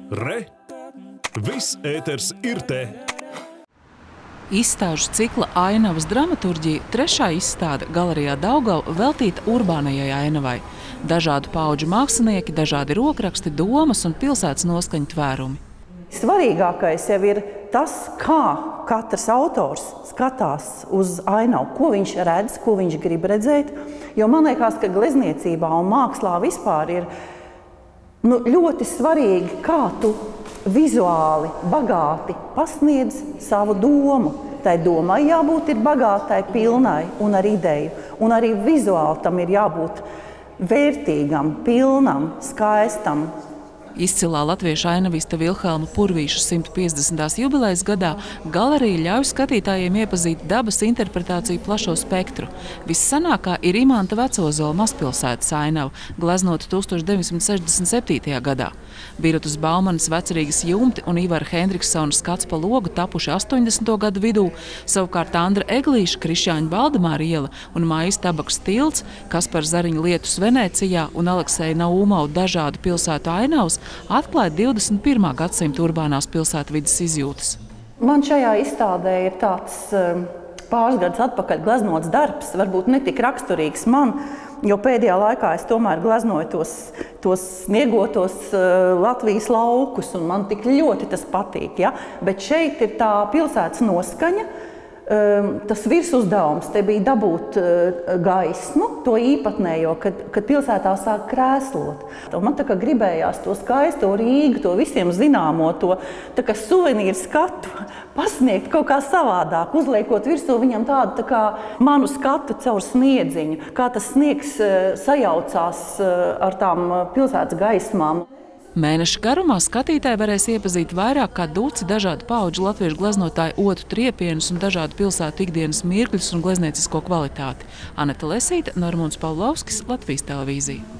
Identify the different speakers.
Speaker 1: Re! Viss ēters ir te!
Speaker 2: Izstāžu cikla Ainavas dramaturģija trešā izstāde Galerijā Daugava veltīta urbānajai ainavai. Dažādu paudžu mākslinieki, dažādi rokraksti, domas un pilsētas noskaņu tvērumi.
Speaker 3: Svarīgākais jau ir tas, kā katrs autors skatās uz ainavu, ko viņš redz, ko viņš grib redzēt. Jo man liekas, ka glezniecībā un mākslā vispār ir ļoti svarīgi, kā tu vizuāli, bagāti pasniedz savu domu. Tai domai jābūt ir bagātai, pilnai un ar ideju. Un arī vizuāli tam ir jābūt vērtīgam, pilnam, skaistam.
Speaker 2: Izcilā latviešu ainavista Vilhelma Purvīša 150. jubilejas gadā galerija ļauj skatītājiem iepazīt dabas interpretāciju plašo spektru. Vissanākā ir Imanta Vecozola mazpilsētas ainava, gleznota 1967. gadā. Birutas Baumanas Vecerīgas jumti un Ivara Hendriksona skats pa logu tapuši 80. gadu vidū, savukārt Andra Eglīša, Krišjāņa Valdemāra iela un Maijas Tabakas tilts, Kaspar Zariņa lietus Venecijā un Alekseja Naumova dažādu pilsētu ainavas atklāja 21. gadsimta urbānās pilsētvides izjūtas.
Speaker 3: Man šajā izstādē ir tāds pāris gadus atpakaļ gleznots darbs, varbūt ne tik raksturīgs man, jo pēdējā laikā es tomēr gleznoju tos sniegotos Latvijas laukus, un man tik ļoti tas patīk. Ja? Bet šeit ir tā pilsētas noskaņa. Tas virsuzdevums te bija dabūt gaismu, to īpatnējo, kad pilsētā sāk krēslot. Man tā kā gribējās to skaisto Rīgu, to visiem zināmo, to tā kā suvenīru skatu pasniegt kaut kā savādāk, uzliekot virsū viņam tādu tā kā manu skatu caur sniedziņu, kā tas sniegs sajaucās ar tām pilsētas gaismām.
Speaker 2: Mēneša garumā skatītāji varēs iepazīt vairāk kā duci dažādu paudžu latviešu gleznotāju otu triepienus un dažādu pilsētu ikdienas mirkļus un glezniecisko kvalitāti. Aneta Lesīte, Normons Pavlovskis, Latvijas televīzija.